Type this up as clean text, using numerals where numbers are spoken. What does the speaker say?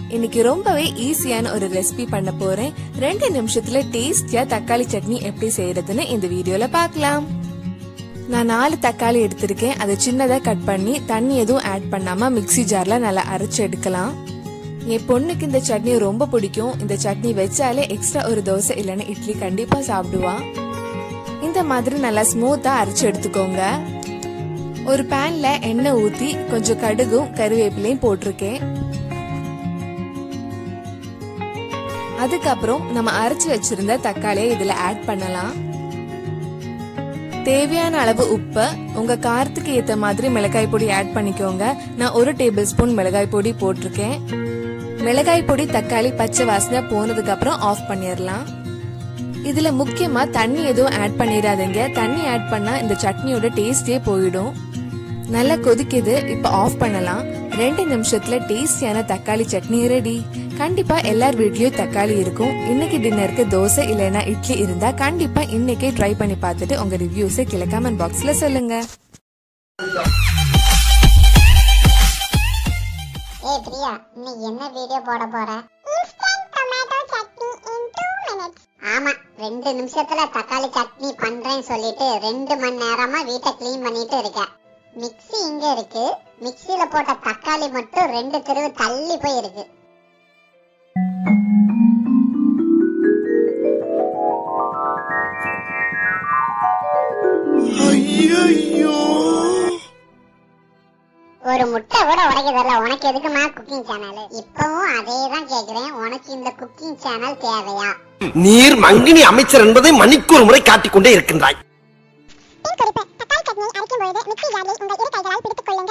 இன்னைக்கு ரொம்பவே ஈஸியான ஒரு ரெசிபி பண்ண போறேன். 2 நிமிஷத்துல டேஸ்டியா தக்காளி சட்னி எப்படி செய்யறதுன்னு இந்த வீடியோல பார்க்கலாம். நான் 4 தக்காளி எடுத்திருக்கேன். அதை சின்னதா கட் பண்ணி தண்ணி எதுவும் ஆட் பண்ணாம மிக்ஸி ஜார்ல நல்லா அரைச்சு எடுக்கலாம். என் பொண்ணுக்கு இந்த சட்னி ரொம்ப பிடிக்கும். இந்த சட்னி வச்சாலே எக்ஸ்ட்ரா ஒரு தோசை இல்லைன்னா இட்லி கண்டிப்பா சாப்பிடுவா. இந்த மாதிரி நல்லா ஸ்மூத்தா அரைச்சு எடுத்துக்கோங்க. ஒரு பேன்ல எண்ணெய் ஊத்தி கொஞ்சம் கடுகும் கருவேப்பிலையும் போட்டிருக்கேன். அதுக்கப்புறம் நம்ம அரைச்சு வச்சிருந்த தக்காளியை இதுல ஆட் பண்ணலாம். தேவையான அளவு உப்பு, உங்க காரத்துக்கு ஏத்த மாதிரி மிளகாய் பொடி ஆட் பண்ணிக்கோங்க. நான் 1 டேபிள் ஸ்பூன் மிளகாய் பொடி போட்டிருக்கேன். மிளகாய் பொடி தக்காளி பச்சை வாசனை போனதுக்கு அப்புறம் ஆஃப் பண்ணிடலாம். இதுல முக்கியமா தண்ணி எதுவும் ஆட் பண்ணிடாதீங்க. தண்ணி ஆட் பண்ணா இந்த சட்னியோட டேஸ்டே போயிடும். நல்லா கொதிக்குது. இப்ப ஆஃப் பண்ணலாம். 2 நிமிஷத்துல டேஸ்டியான தக்காளி சட்னி ரெடி. கண்டிப்பா எல்லார் வீட்லயும் தக்காளி இருக்கும். இன்னைக்கு டின்னருக்கு தோசை இல்லைன்னா இட்லி இருந்தா கண்டிப்பா இன்னைக்கே ட்ரை பண்ணி பார்த்துட்டு உங்க ரிவ்யூஸை கீழே கமெண்ட் பாக்ஸ்ல சொல்லுங்க. ஏய் பிரியா, இன்னைக்கு என்ன வீடியோ போட போற? Instant tomato chutney in 2 minutes. ஆமா, 2 நிமிஷத்துல தக்காளி சட்னி பண்றேன்னு சொல்லிட்டு 2 மணி நேரமா வீட்டை க்ளீன் பண்ணிட்டு இருக்கேன். மிக்ஸி இங்க இருக்கு. மிக்ஸில போட்ட தக்காளி மட்டும் 2 தெருவு தள்ளி போய் இருக்கு. ஒரு முட்டை கூட உடைக்கிறதில்ல. உனக்கு எதுக்குமா குக்கிங் சேனல்? இப்பவும் அதே தான் கேக்குறேன். உனக்கு இந்த குக்கிங் சேனல் தேவையா? நீர் மங்கினி அமைச்சர் என்பதை மணிக்கு ஒரு முறை காட்டிக்கொண்டே இருக்கின்றாய். தக்காளி சட்னி அரைக்கும் பொழுது மிக்ஸி ஜாரில் உங்கள் இரு கைகளால் பிடித்துக் கொள்ளுங்கள்.